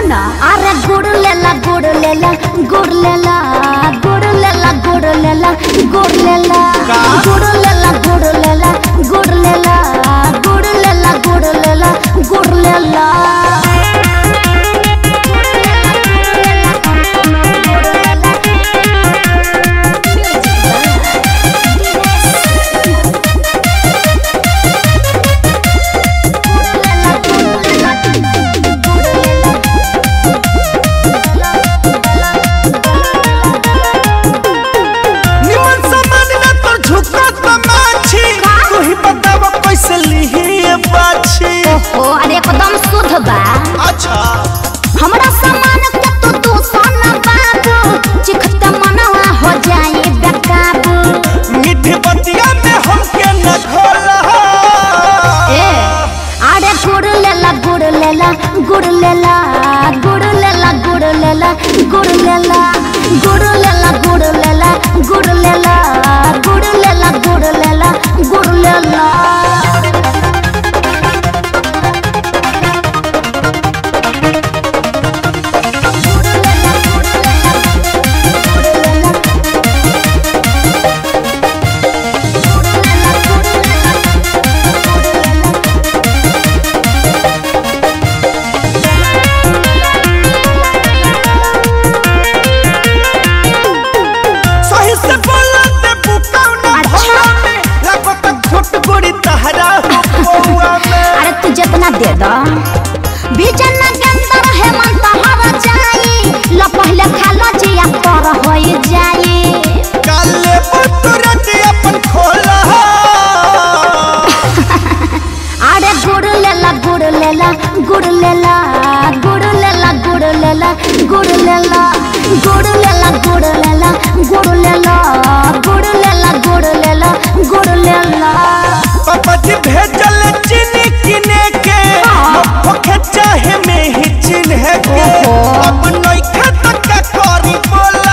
ना अरे गुड़ लेला गुड़ लेला गुड़ लेला गुड़ लेला गुड़ लेला गुड़ लेला गुड़ लेला गुड़ लेला गुड़ लेला गुड़ लेला गुड़ लेला गुड़ लेला एकदम शुद्ध बा। अच्छा हमरा सामान के तू सोना बाबू चिखते मनवा हो जाए बेकाबू मीठी बतिया में हमके न घोला ए अरे गुड़ लेला गुड़ लेला गुड़ लेला गुड़ लेला गुड़ लेला गुड़ लेला गुड़ लेला गुड़ लेला गुड़ लेला गुड़ लेला गुड़ लेला गुड़ लेला जितना दे दो बीजन गंदर है मन तहरा जाई ल पहले खा लो जिया कर होई जाई काले तुरंत अपन खोला अरे गुड़ लेला गुड़ लेला गुड़ लेला गुड़ लेला गुड़ लेला गुड़ लेला गुड़ लेला गुड़ लेला गुड़ लेला गुड़ लेला गुड़ लेला गुड़ लेला पापा जी भेजल चीनी किने के होखे चाहे में ही चिन्ह के अब नई खाता का करी बोला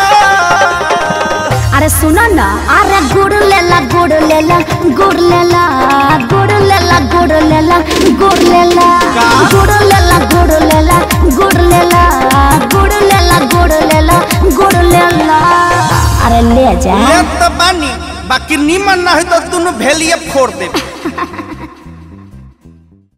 अरे सुनो ना अरे गुड़ लेला गुड़ लेला गुड़ लेला गुड़ लेला गुड़ लेला गुड़ लेला गुड़ लेला गुड़ लेला गुड़ लेला गुड़ लेला गुड़ लेला गुड़ लेला अरे ले जा ले तो बानी बाकी नीमन ना है तो तुम भेलिए फोड़ दे।